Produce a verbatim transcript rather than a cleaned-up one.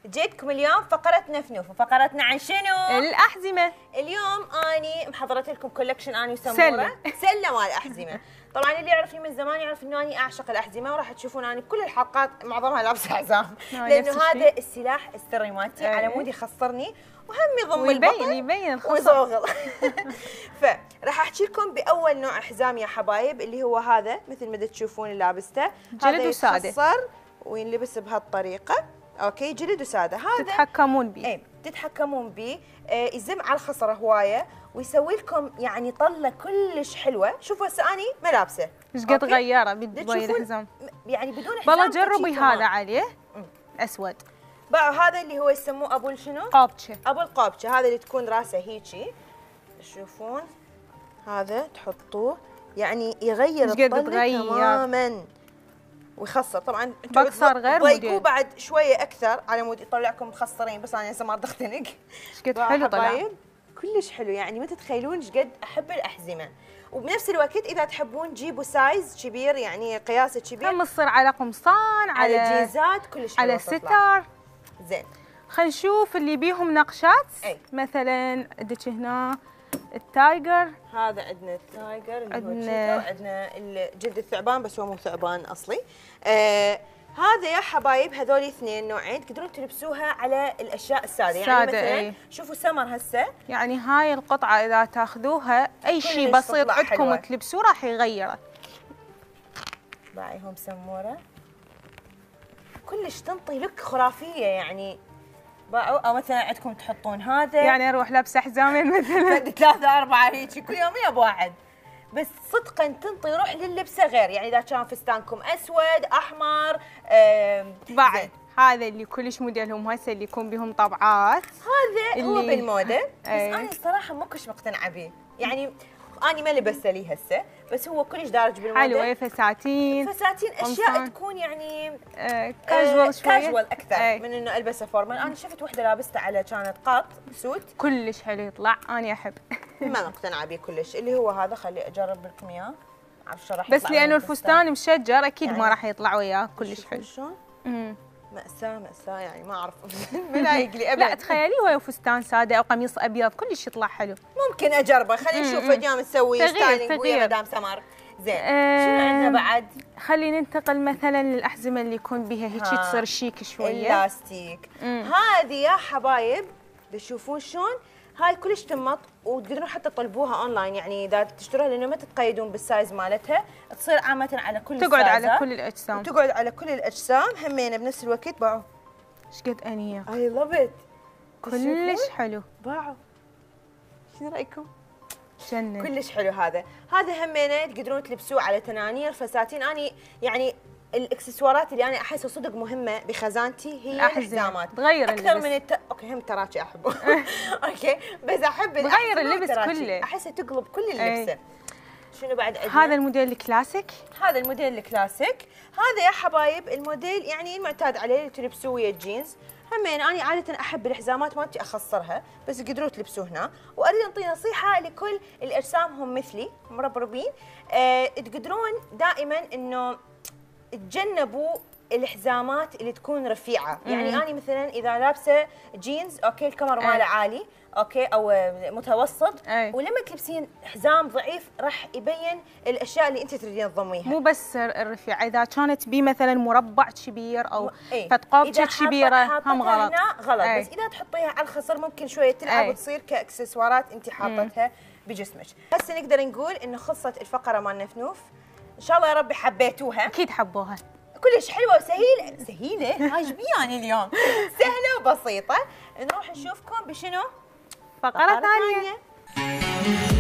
جيتكم اليوم فقرة نفنوف، وفقرتنا عن شنو؟ الأحزمة. اليوم اني محضرت لكم كولكشن اني وسمورة سلة سلة مال أحزمة. طبعا اللي يعرفني من زمان يعرف انه اني اعشق الأحزمة، وراح تشوفون اني كل الحلقات معظمها لابسة حزام، لانه هذا السلاح السري مالتي، على مود يخسرني وهم يضم البطن يبين الخصر ويصوغل. فراح احكي لكم باول نوع حزام يا حبايب، اللي هو هذا مثل ما تشوفون اللي لابسته، جلد وساده، يتخصر وينلبس بهالطريقه. اوكي، جلد وساده، هذا تتحكمون به. اي تتحكمون به، آه يزم على الخصره هوايه ويسوي لكم يعني طله كلش حلوه. شوفوا هسه اني ما لابسه ايش قد غيره بدون الحزام، يعني بدون حزام. والله جربي هذا عليه مم. اسود. باعوا هذا اللي هو يسموه ابو شنو؟ قابشه. ابو القابشه، هذا اللي تكون راسه هيجي، تشوفون هذا تحطوه يعني يغير الطله تماما ويخسر. طبعا بكسر غير ضيقوه بعد شويه اكثر على مود يطلعكم مخسرين، بس انا هسه ما بدي اختنق. ايش قد حلو طلع، كلش حلو، يعني ما تتخيلون ايش قد احب الاحزمه. وبنفس الوقت اذا تحبون جيبوا سايز كبير، يعني قياسه كبير، هم تصير على قمصان، على, على جينزات، كلش على ستار. زين، خلينا نشوف اللي بيهم نقشات. أي. مثلا عندك هنا التايجر، هذا عندنا التايجر اللي عندنا هو عندنا جلد الثعبان، بس هو مو ثعبان اصلي. آه هذا يا حبايب، هذول اثنين نوعين تقدرون تلبسوها على الاشياء الساده. يعني مثلا ايه؟ شوفوا سمر هسه، يعني هاي القطعه اذا تاخذوها اي شيء بسيط عندكم تلبسوه راح يغيره. باعيهم سموره كلش تنطي لك خرافيه. يعني باعوا، او مثلا عندكم تحطون هذا، يعني اروح لابسه حزامين مثلا ثلاثه اربعه هيك كل يومين بواحد، بس صدقا تنطي روح لللبسه غير. يعني اذا كان فستانكم اسود احمر بعد زين. هذا اللي كلش موديلهم هسه اللي يكون بهم طبعات، هذا هو بالموده، بس انا الصراحه ما كلش مقتنعه به. يعني انا ما لبسته لي هسه، بس هو كلش دارج بالموده. حلوه، فساتين فساتين اشياء قمصان. تكون يعني آه كاجوال شويه، كاجوال اكثر أي. من انه البسه فورمال. انا شفت وحده لابسته على كانت قط سوت كلش حلو يطلع، انا احب. ما مقتنعه به كلش. اللي هو هذا خلي اجرب لكم اياه، اعرف شو راح يطلع، بس لانه الفستان مشجر اكيد يعني ما راح يطلع وياه كلش حلو. شلون؟ مأساة مأساة، يعني ما أعرف ما لايق لي أبدا. لا تخيلي هو فستان سادة أو قميص أبيض كلش يطلع حلو. ممكن أجربه، خلينا نشوف اليوم نسوي ستايلينج ويا مدام سمر. زين، شنو عندنا بعد؟ خلينا ننتقل مثلا للأحزمة اللي يكون بها هيك تصير شيك شوية، اللاستيك. هذه يا حبايب تشوفون شلون هاي كلش تمط، وتقدرون حتى تطلبوها اونلاين. يعني اذا تشتروها لانه ما تتقيدون بالسايز مالتها، تصير عامه على كل السايزات، تقعد على كل الاجسام، تقعد على كل الاجسام همين بنفس الوقت. باعوا ايش قد انيق، اي لاف ات، كلش حلو. باعوا، شنو رايكم؟ جنن، كلش حلو. هذا هذا همين تقدرون تلبسوه على تنانير، فساتين. اني يعني الاكسسوارات اللي انا احسها صدق مهمه بخزانتي هي الحزامات، تغير اكثر اللبس. من الت... اوكي هم تراكي احبه اوكي، بس احب تغير اللبس كله، احسها تقلب كل اللبسه. ايه. شنو بعد عندنا؟ هذا الموديل الكلاسيك، هذا الموديل الكلاسيك. هذا يا حبايب الموديل يعني المعتاد عليه اللي تلبسوه ويا الجينز. همين انا عاده احب الحزامات مالتي اخصرها، بس تقدرون تلبسوه هنا. واريد اعطي نصيحه لكل الاجسام هم مثلي مربربين، أه تقدرون دائما انه تجنبوا الحزامات اللي تكون رفيعه. يعني انا مثلا اذا لابسه جينز اوكي الكمر ماله عالي اوكي او متوسط، أي. ولما تلبسين حزام ضعيف راح يبين الاشياء اللي انت تريدين تضميها. مو بس الرفيع، اذا كانت بي مثلا مربع كبير او فتقابتك كبيره هم غلط. هنا غلط، أي. بس اذا تحطيها على الخصر ممكن شويه تلعب وتصير كاكسسوارات انت حاطتها بجسمك. هسه نقدر نقول انه خلصت الفقره مال نفنوف. ان شاء الله يا رب حبيتوها، اكيد حبوها. كلش حلوه وسهيله. سهيله هاي بياني اليوم سهله وبسيطه. نروح نشوفكم بشنو فقره ثانيه.